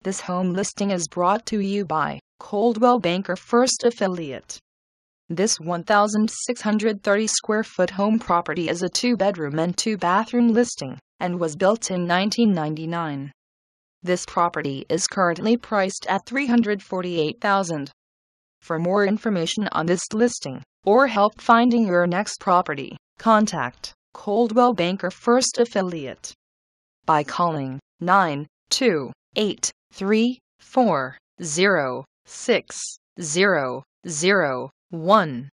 This home listing is brought to you by Coldwell Banker First Affiliate. This 1,630 square foot home property is a 2-bedroom and 2-bathroom listing and was built in 1999. This property is currently priced at $348,000. For more information on this listing or help finding your next property, contact Coldwell Banker First Affiliate by calling 928-340-6001.